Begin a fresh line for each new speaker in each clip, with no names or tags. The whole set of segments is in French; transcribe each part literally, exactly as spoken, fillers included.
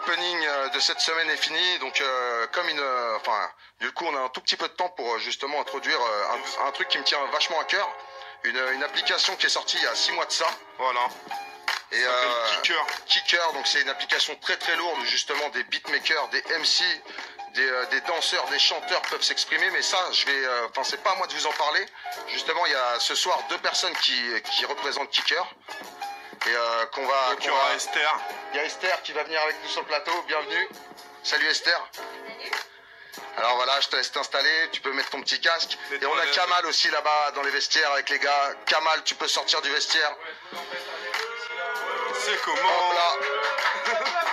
l'opening de cette semaine est fini. Donc, euh, comme une, euh, enfin, du coup, on a un tout petit peu de temps pour justement introduire euh, un, un truc qui me tient vachement à cœur. Une, une application qui est sortie il y a six mois de ça.
Voilà.
Et euh,
Kicker.
Kicker, donc c'est une application très très lourde où justement des beatmakers, des M C, des, euh, des danseurs, des chanteurs peuvent s'exprimer. Mais ça, je vais, enfin, euh, c'est pas à moi de vous en parler. Justement, il y a ce soir deux personnes qui, qui représentent Kicker. Et euh, qu'on va.
Donc il y aura Esther.
Il y a Esther qui va venir avec nous sur le plateau. Bienvenue. Salut Esther. Salut. Alors voilà, je te laisse t'installer. Tu peux mettre ton petit casque. Et on a Kamal aussi là-bas dans les vestiaires avec les gars. Kamal, tu peux sortir du vestiaire.
C'est comment
là.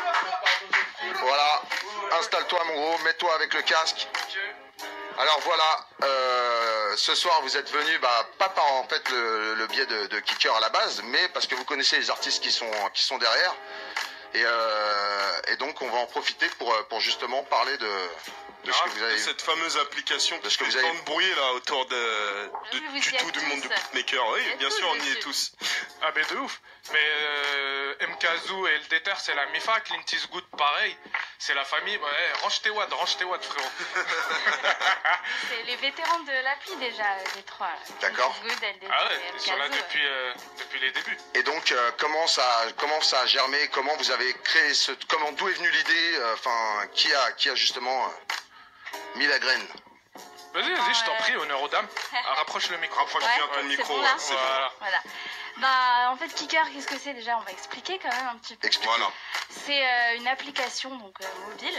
Voilà. Installe-toi mon gros. Mets-toi avec le casque. Alors voilà, euh, ce soir vous êtes venus, bah, pas par en fait le, le biais de, de Kicker à la base, mais parce que vous connaissez les artistes qui sont, qui sont derrière. Et, euh, et donc on va en profiter pour, pour justement parler de, de ce
ah,
que vous avez...
cette fameuse application
de
qui
ce que
fait
vous avez...
tant de bruit là autour de, de,
oui,
du tout du monde du beatmaker. Oui, bien sûr, on y est tous.
Ah ben de ouf. Mais euh, Mkazoo et le Déter, c'est la Mifa, Clint Eastwood, pareil. C'est la famille. Bah, hey, range tes watts, range tes watts, frérot.
C'est les vétérans de l'appli déjà, les trois.
D'accord.
Ah ouais, ils sont là depuis, euh, depuis les débuts.
Et donc, euh, comment, ça, comment ça a germé? Comment vous avez créé ce... Comment, d'où est venue l'idée? Enfin, euh, qui, a, qui a justement euh, mis la graine?
Vas-y, vas-y, je t'en prie, honneur aux dames. Ah, rapproche le micro.
Rapproche
ouais,
bien ton micro.
Bon,
ouais,
voilà. voilà. Bah, en fait, Kicker, qu'est-ce que c'est déjà? On va expliquer quand même un petit peu.
Explique.
Voilà.
C'est euh, une application donc euh, mobile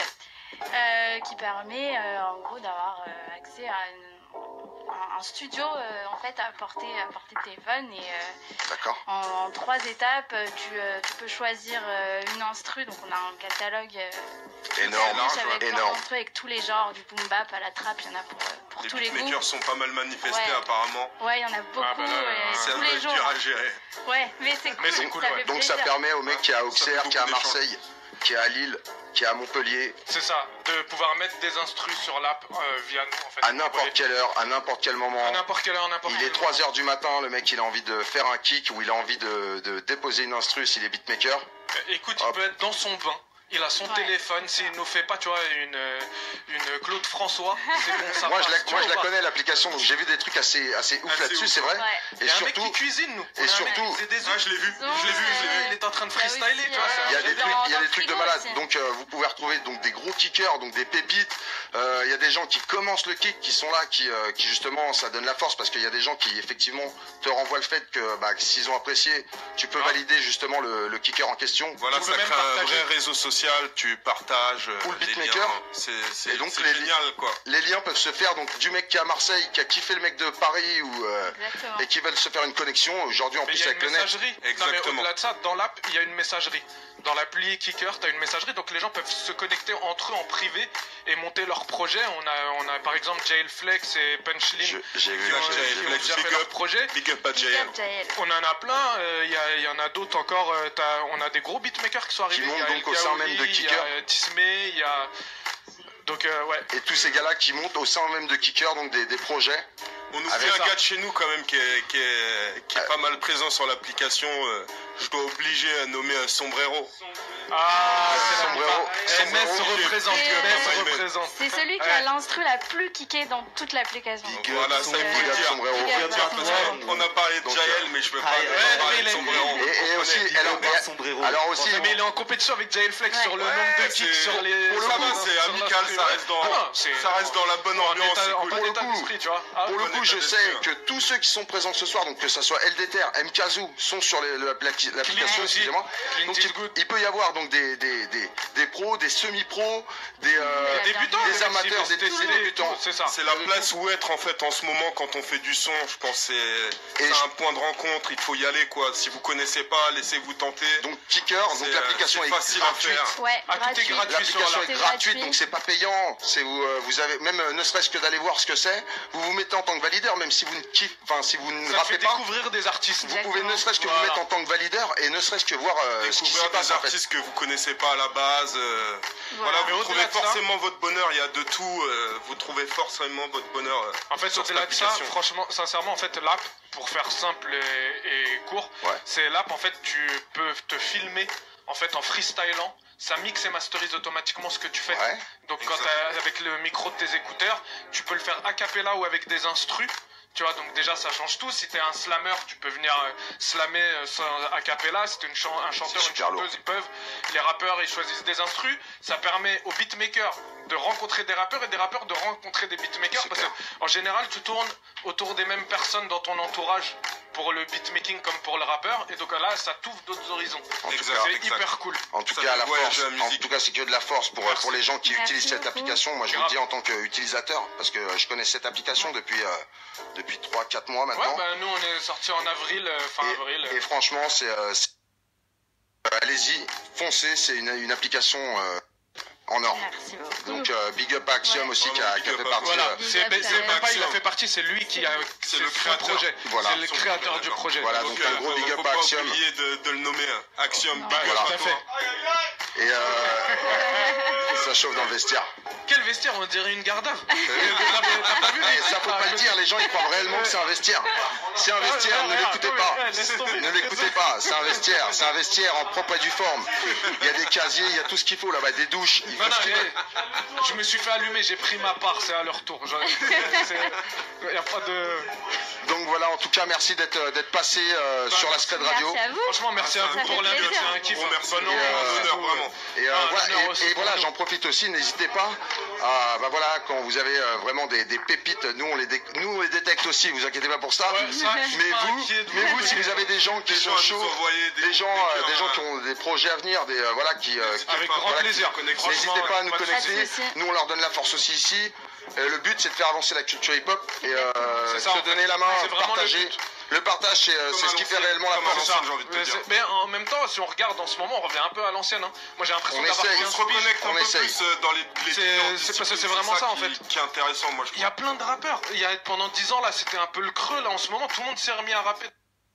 euh, qui permet euh, en gros d'avoir euh, accès à une, un, un studio euh, en fait à portée à portée de téléphone et euh,
D'accord.
en, en trois étapes tu, euh, tu peux choisir euh, une instru, donc on a un catalogue euh,
énorme,
avec
énorme.
plein d'instrus avec tous les genres, du boom bap à la trap, il y en a pour, euh, pour
les
tous les goûts.
Les beatmakers sont pas mal manifestés
ouais.
apparemment.
Ouais, il y en a beaucoup.
Ah, bah là,
euh,
ça
tous
doit
les
être
jours.
dur à gérer.
Ouais, mais c'est cool.
Mais c'est cool,
ça
ouais.
fait
Donc ça
plaisir.
permet au mec qui est à Auxerre,
fait
qui est à
beaucoup
Marseille, qui est à Lille, qui est à Montpellier,
C'est ça, de pouvoir mettre des instrus sur l'app euh, via nous en fait.
à n'importe quelle heure, à n'importe quel moment.
À n'importe quelle heure, n'importe
Il
quel
est trois heures du matin, le mec il a envie de faire un kick ou il a envie de, de déposer une instru s'il est beatmaker.
Euh, Écoute,
Hop.
il peut être dans son bain. Il a son
Ouais.
téléphone, s'il nous fait pas, tu vois, une, une Claude François, c'est bon, ça
Moi je la,
passe, tu
moi,
vois
je la
ou pas?
connais l'application, donc j'ai vu des trucs assez, assez ouf
Assez
là-dessus,
ouf.
c'est vrai.
Ouais.
Et
Il y a un mec
surtout,
qui cuisine, nous.
et
On a un
surtout-
mec qui faisait des
Ah,
œufs.
je l'ai vu,
Ils ont,
je l'ai vu, je l'ai vu.
euh,
Il est en train de
Il y a
freestyler,
aussi,
tu vois.
euh,
c'est
il y a
un
des
génie.
trucs, il y a
dans
des
le
trucs de
frigo
malade.
aussi.
Donc euh, vous pouvez retrouver donc des gros kickers, donc des pépites. Euh, Il y a des gens qui commencent le kick, qui sont là, qui, euh, qui justement ça donne la force parce qu'il y a des gens qui effectivement te renvoient le fait que bah, s'ils ont apprécié, tu peux
Ah.
valider justement le, le kicker en question.
Voilà,
Tu
ça
peux même
crée un
partager.
vrai réseau social, tu partages euh,
Ou le
les
beatmaker.
liens. C'est c'est-
Et donc,
c'est
les-
génial quoi.
Les liens peuvent se faire donc du mec qui est à Marseille, qui a kiffé le mec de Paris ou euh,
Exactement.
et qui veulent se faire une connexion. Aujourd'hui en
Mais il
plus
y a
avec
une
le net.
messagerie. Non, mais
Exactement.
au-delà de ça, dans l'app, il y a une messagerie. Dans l'appli Kicker, tu as une messagerie, donc les gens peuvent se connecter entre eux en privé et monter leurs projets. On a, on a par exemple Jailflex et Punchline
Je- J'ai vu,
qui ont,
Jail
j'ai
qui
vu.
ont
Flex,
déjà
big
fait leur
up.
projet.
Big up à
Big
J L.
up, J L.
On en a plein, euh, il y, a- il y en a d'autres encore. euh, t'as- on a des gros beatmakers qui sont arrivés.
montent
Il y a
donc
El
au sein
Gaouli,
même de
il y
Kicker.
a euh, Tismé, il y a. Donc, euh, ouais.
Et tous ces gars-là qui montent au sein même de Kicker, donc des, des projets.
On nous
Avec
fait un
ça.
gars de chez nous quand même qui est, qui est, qui est pas mal présent sur l'application. euh, Je dois obliger à nommer un sombrero.
Ah, c'est la
Sombrero.
M S
Sombrero.
représente,
Et,
M S
euh,
représente.
C'est celui qui
Ouais.
a l'instru la plus kickée dans toute l'application.
Big
Voilà, ça il faut
Big
le
up
dire.
Sombrero.
Big up,
Dire, parce
Sombrero.
qu'on- On a parlé de
Donc,
J L,
euh,
mais je peux pas
ah,
ne
ouais,
pas parler
mais
de
il est-
Sombrero.
Et, et aussi,
Big
alors,
up à Sombrero.
alors aussi,
Mais il est en compétition avec Jailflex
Ouais.
sur le
Ouais,
nombre de
c'est-
kicks sur les.
Pour le
sur
coup,
la-
c'est
sur
amical,
l'instru,
ça
ouais.
reste dans-
Ah, c'est-
ça reste dans la bonne
en
ambiance,
état-
c'est
En
cool.
bon
Pour le
état
coup,
d'esprit, tu vois. Ah,
pour le
bon
coup,
état
je
d'esprit,
sais
ouais.
que tous ceux qui sont présents ce soir, donc que ça soit L D T R, Mkazoo, sont sur les- le- l'appli- l'application,
Clint
excusez-moi.
Clint
Donc il,
Eastwood.
il peut y avoir donc des, des, des, des pros, des semi-pros, des, euh,
Des
Débutants,
des
même,
amateurs,
s'il
des
veut
tous
tester
les
et
débutants.
tout, c'est ça.
C'est la place où être en fait en ce moment quand on fait du son. Je pense que c'est
Et
c'est
je-
un point de rencontre. Il faut y aller quoi. Si vous connaissez pas, laissez-vous tenter.
Donc Kicker, donc
C'est,
l'application
euh,
est
c'est facile à
gratuite.
faire.
Ouais,
Ah, tout est
gratuit.
gratuit.
L'application
sur
est
C'est
gratuite,
gratuit.
donc c'est pas payant. C'est vous, euh, vous avez même euh, ne serait-ce que d'aller voir ce que c'est. Vous vous mettez en tant que valideur, même si vous ne kiffez, enfin si vous ne
Ça
rappez
fait
pas.
découvrir des artistes.
Vous pouvez ne serait-ce que
Voilà.
vous mettre en tant que valideur et ne serait-ce que voir euh, ce qui s'y
Découvrir
passe
des
en fait.
artistes que vous connaissez pas à la base. euh,
Voilà.
Voilà,
Mais
vous
au-delà
trouvez
de ça-
forcément votre bonheur. Il y a de tout. euh, Vous trouvez forcément votre bonheur. euh,
En fait,
sur cette
au-delà de ça,
application.
franchement, sincèrement, en fait, l'app, pour faire simple et, et court,
Ouais.
c'est l'app, en fait, tu peux te filmer, en fait, en freestylant ça mixe et masterise automatiquement ce que tu fais.
Ouais.
Donc quand t'as, avec le micro de tes écouteurs, tu peux le faire a cappella ou avec des instrus. Tu vois, donc déjà ça change tout. Si t'es un slammer, tu peux venir euh, slammer euh, sans a cappella. Si t'es une chan un chanteur, une chanteuse, ils peuvent. Les rappeurs, ils choisissent des instrus. Ça permet aux beatmakers de rencontrer des rappeurs et des rappeurs de rencontrer des beatmakers. Parce qu'en général, tu tournes autour des mêmes personnes dans ton entourage pour le beatmaking comme pour le rappeur. Et donc là, ça t'ouvre d'autres horizons. C'est hyper cool.
En tout cas, la force. En tout cas, c'est que de la force pour, pour les gens qui
Merci
utilisent cette
beaucoup.
application. Moi, je vous le dis en tant qu'utilisateur, parce que je connais cette application depuis, euh, depuis trois quatre mois maintenant.
Ouais, bah nous, on est sorti en avril, euh, fin
et,
avril.
et franchement, c'est... Euh, allez-y, foncez, c'est une, une application... Euh, en or.
Merci beaucoup.
Donc euh, big up à Axiom
Ouais.
aussi qui a, qui a fait partie.
Voilà,
euh,
c'est
Big up,
c'est même pas il a
Axiom.
fait partie, c'est lui qui a
C'est
c'est
le
son
créateur.
projet.
Voilà.
C'est le créateur du projet.
Voilà,
Donc,
donc un
euh,
gros big
faut
up
pas
à Axiom.
oublier de, de le nommer. hein. Axiom,
Non.
big
Bah,
up
Voilà.
tout
à
à
toi.
fait.
Et euh, ça chauffe dans le vestiaire.
Quel vestiaire, on dirait une garde.
Eh, ça faut pas le dire, les gens ils croient réellement que c'est un vestiaire. C'est un vestiaire, ne l'écoutez pas. Ne l'écoutez pas, c'est un vestiaire, c'est un vestiaire en propre et due forme. Il y a des casiers, il y a tout ce qu'il faut là-bas, des douches. Il faut
Non, non,
ce qu'il faut.
eh, je me suis fait allumer, j'ai pris ma part, c'est à leur tour. Il n'y a pas de.
Donc voilà, en tout cas, merci d'être euh, d'être passé euh, sur la Scred Radio.
Merci à vous.
Franchement, merci à vous
Ça
pour
fait
l'invite,
plaisir.
c'est un kiff.
Gros merci.
Bon, non,
Et, euh,
c'est tout,
vraiment.
Et, euh,
Ah,
voilà,
non, non,
et-
c'est
et
pour
voilà,
nous.
j'en profite aussi, n'hésitez pas à, bah voilà, quand vous avez euh, vraiment des, des pépites, nous on, les dé- nous on les détecte aussi, vous inquiétez pas pour ça.
Ouais, ça, je suis
mais,
pas
vous,
inquiet de
mais
vous.
vous, si vous avez des gens qui
Des
sont
gens à nous
chauds,
envoyer des-
des gens,
des
euh,
cœurs,
des gens
euh,
qui ont des projets à venir, des, euh, voilà, qui, euh, qui-
Avec grand
voilà,
plaisir.
qui-
Connexion.
N'hésitez pas à nous
Pas de
connecter.
souci.
Nous on leur donne la force aussi ici. Euh, le but c'est de faire avancer la culture hip-hop et euh,
C'est ça, en
se
fait.
donner la main,
C'est vraiment le
partager.
but.
Le partage c'est euh,
Comme
c'est
à
ce qui fait
l'ancienne,
réellement la
comme à
force.
l'ancienne, j'ai envie de te
Mais,
dire.
c'est- mais en même temps, si on regarde en ce moment, on revient un peu à l'ancienne. Hein. Moi, j'ai l'impression
On
d'avoir
essaye.
On
bien
se
suivi.
reconnecte un
on
peu
essaye.
plus euh, dans les, les
C'est-
différentes
c'est parce que c'est
disciplines,
vraiment ça, en
qui-
fait.
qui est intéressant, moi je
Il y a plein de rappeurs. Il y a, pendant dix ans, là, c'était un peu le creux. Là, en ce moment, tout le monde s'est remis à rapper.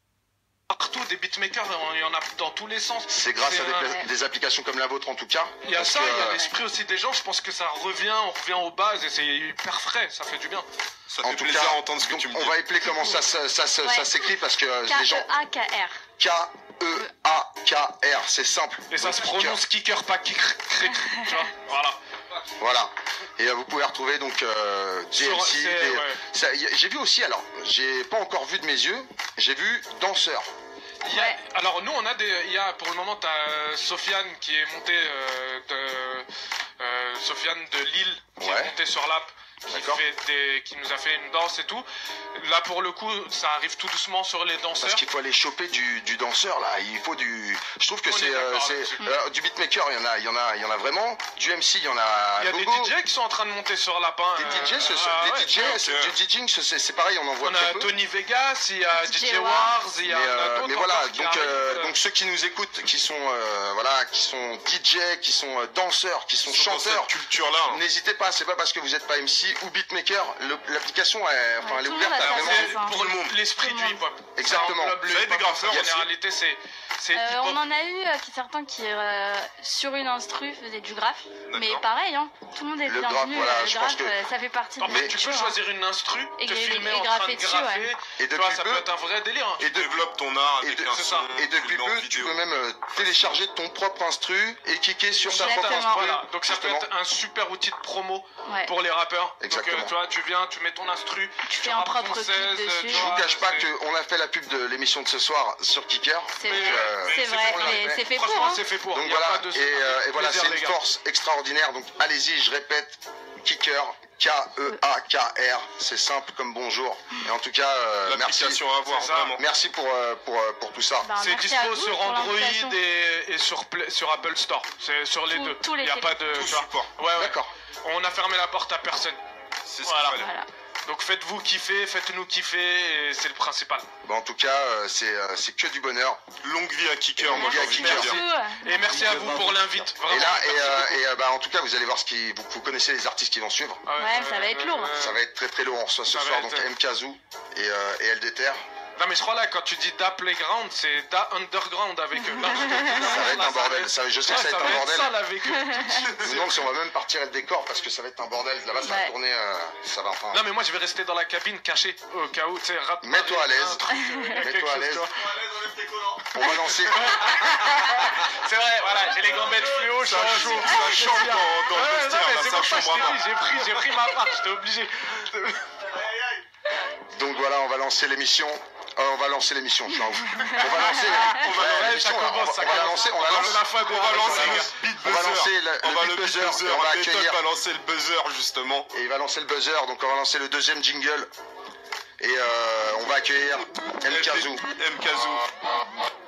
Partout, des beatmakers, il y en a dans tous les sens.
C'est grâce à
un-
des, des applications comme la vôtre en tout cas.
Il y a
parce
ça,
que,
il y a
euh,
l'esprit aussi des gens. Je pense que ça revient, on revient aux bases et c'est hyper frais. Ça fait du bien.
Ça
en
fait
tout
plaisir
cas,
à entendre ce que
donc,
tu me
on
dis.
va épeler comment ça, ça, ça, ça,
Ouais.
ça s'écrit parce que euh, les gens.
K E A K R.
K E A K R, c'est simple.
Et ça
Donc,
se
kicker.
prononce kicker, pas kick. cric, Tu vois, voilà.
Voilà. Et euh, vous pouvez retrouver donc euh, J M C.
Sur- c'est-
des-
ouais.
ça- y a- J'ai vu aussi, alors, j'ai pas encore vu de mes yeux, j'ai vu danseur.
Il y a-
Ouais.
alors nous on a des, il y a pour le moment t'as Sofiane qui est montée euh, de euh, Sofiane de Lille qui
Ouais.
est montée sur l'app, qui
D'accord.
fait des, qui nous a fait une danse et tout. Là pour le coup ça arrive tout doucement sur les danseurs.
Parce qu'il faut aller choper du, du danseur là, il faut du. Je trouve que
On
c'est
est
euh,
d'accord
c'est-
là-dessus.
euh, du beatmaker, il y en a, il y en a, il y en a vraiment. Du M C, il y en a.
Il y a des
beaucoup.
D J qui sont en train de monter sur l'app. Hein.
Des D J, ce- ce-
Ah,
des
ouais.
D J,
ok.
c'est- du DJing, c'est c'est pareil, on en voit
On
très
a
peu.
Tony Vegas, il y a D
D
J
J
Wars,
Wars,
il y a,
mais,
il y en a
euh,
d'autres
mais voilà,
encore qui
donc,
arrivent,
euh,
euh,
donc ceux qui nous écoutent, qui sont euh, voilà, qui sont D J, qui sont euh, danseurs, qui sont
Ils sont dans
chanteurs,
cette culture-là. hein.
n'hésitez pas, c'est pas parce que vous n'êtes pas M C ou beatmaker, le- l'application, elle, enfin,
Ouais,
elle est
tout le
ouverte
monde a
à
sa
vraiment.
place,
c'est
hein.
pour
Tout le monde.
l'esprit
Tout
du
le monde.
hip-hop.
Exactement.
Ça englobe le
Vous avez des
hip-hop,
graffeurs
en
aussi.
généralité, c'est c'est
Euh,
hip-hop.
on en a eu euh, qui, certains qui, euh, sur une instru, faisaient du graphe. Mais
D'accord.
pareil, hein, tout le monde est
Le
bienvenu.
graphe, voilà,
euh, le
je pense
graphe,
que-
euh, ça fait partie
En
de
fait,
la
tu peux
culture, hein.
choisir une instru,
Et
te
et-
filmer
et
en train
graffer
de
dessus,
graffer.
ouais.
Et
Tu vois,
depuis
ça
peu,
peut être un vrai délire. hein.
et
Tu
de-
développes ton art
et
avec
de-
un
c'est
son,
ça.
et depuis
une
peu,
vidéo.
tu peux même euh, télécharger ton propre instru et kicker sur ta propre
Exactement.
instru.
Voilà, donc ça peut
justement.
être un super outil de promo
Ouais.
pour les rappeurs.
Exactement.
Donc euh, tu vois, tu viens, tu mets ton instru,
Tu fais un
rappes
propre
ton
clip
seize,
dessus.
tu
Je vous
vois,
cache pas
c'est-
qu'on a fait la pub de l'émission de ce soir sur Kicker.
C'est
Mais,
vrai,
euh,
c'est
c'est
vrai,
pour la-
mais c'est fait pour.
Franchement,
hein.
c'est fait pour.
Donc
Il y a
voilà,
pas de-
et, euh, et voilà,
plaisir,
c'est une
les gars.
force extraordinaire. Donc allez-y, je répète, Kicker, K E A K R, c'est simple comme bonjour. Et en tout cas, euh, merci,
L'application à avoir,
C'est ça.
vraiment.
merci pour, euh, pour, euh, pour tout ça.
Bah,
C'est
merci à
dispo
vous
sur
pour
Android
l'invitation.
et, et sur, Play- sur Apple Store. C'est sur les
Tous-
deux.
tous les
Il n'y a pas
téléphones.
de.
Tout
tu vois.
support.
Ouais, ouais.
D'accord.
On a fermé la porte à personne.
C'est ce
Voilà.
qu'il fallait.
Voilà.
Donc faites-vous kiffer, faites-nous kiffer, et c'est le principal.
Bon, en tout cas, euh, c'est euh, c'est que du bonheur.
Longue vie à Kicker,
Longue
moi
vie
j'ai
à
envie de
Kicker.
dire.
Surtout,
Et merci à vous pour l'invite.
Et
Vraiment,
là, et,
merci
euh,
beaucoup.
et, euh, bah, en tout cas, vous allez voir ce qui, vous, vous connaissez les artistes qui vont suivre.
Ah
Ouais, ça va être lourd.
euh,
Ça va être très très lourd. On reçoit ce
Ça va
soir
être-
donc M Kazoo et, euh, et L D T R.
Non mais je crois là quand tu dis Da Playground, c'est Da Underground avec eux. Non, je te dis, non,
Ça va être
là,
un bordel, ça, je sais que
Ouais,
ça va être un
être
bordel.
sale avec eux.
Je me demande si on va même partir le décor parce que ça va être un bordel. Là-bas, ça va
Ouais.
tourner, euh, ça va enfin.
Non mais moi je vais rester dans la cabine caché au cas où, tu sais, rate-
Mets-toi à l'aise.
un truc, euh, quelque
Mets-toi à
chose,
l'aise.
tu vois.
On va lancer.
C'est vrai, voilà, j'ai les gambettes fluo, je suis
Ça
en
chaud,
chaud.
ça chambre dans, dans
Ouais,
le
ouais,
vestiaire,
non, mais
là,
c'est
ça
pour ça que je
chambre à
t'ai
part.
dit, j'ai pris, j'ai pris ma part, j'étais obligé.
Donc voilà, on va lancer l'émission. Euh, on va lancer l'émission, je suis en ouf. On va lancer,
On va-
ouais,
ouais,
l'émission,
ça
on va-
commence,
on
ça
va la
commence.
lancer, on la
On va
lance.
la fin des-
On va lancer
Ouais,
le beat
On va lancer
buzzer.
le-
On
le
va
beat
le beat
buzzer, et on
buzzer.
va
T-Top
accueillir-
va lancer le buzzer justement.
Et il va lancer le buzzer, donc on va lancer le deuxième jingle. Et euh, on va accueillir M. Kazoo.
M. Kazoo.